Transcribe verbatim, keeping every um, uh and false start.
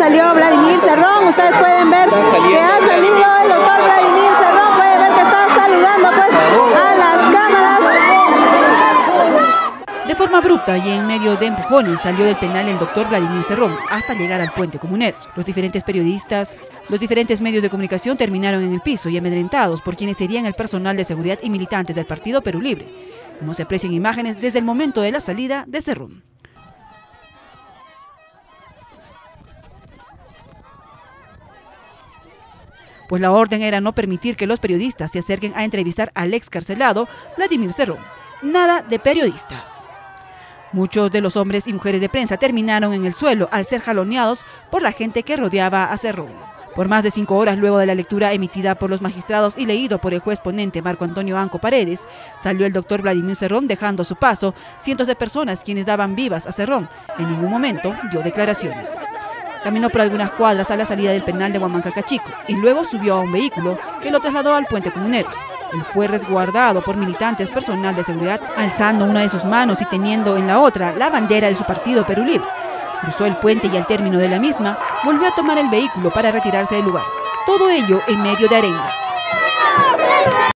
salió Vladimir Cerrón. Ustedes pueden ver que ha salido el doctor Vladimir Cerrón. Pueden ver que está saludando pues a las cámaras. De forma abrupta y en medio de empujones salió del penal el doctor Vladimir Cerrón hasta llegar al puente Comuneros. Los diferentes periodistas, los diferentes medios de comunicación terminaron en el piso y amedrentados por quienes serían el personal de seguridad y militantes del Partido Perú Libre, como se aprecian imágenes desde el momento de la salida de Cerrón. Pues la orden era no permitir que los periodistas se acerquen a entrevistar al excarcelado Vladimir Cerrón. Nada de periodistas. Muchos de los hombres y mujeres de prensa terminaron en el suelo al ser jaloneados por la gente que rodeaba a Cerrón. Por más de cinco horas luego de la lectura emitida por los magistrados y leído por el juez ponente Marco Antonio Anco Paredes, salió el doctor Vladimir Cerrón dejando a su paso cientos de personas quienes daban vivas a Cerrón. En ningún momento dio declaraciones. Caminó por algunas cuadras a la salida del penal de Huamancacachico y luego subió a un vehículo que lo trasladó al puente Comuneros. Él fue resguardado por militantes personal de seguridad, alzando una de sus manos y teniendo en la otra la bandera de su partido Perú Libre. Cruzó el puente y al término de la misma volvió a tomar el vehículo para retirarse del lugar. Todo ello en medio de arengas.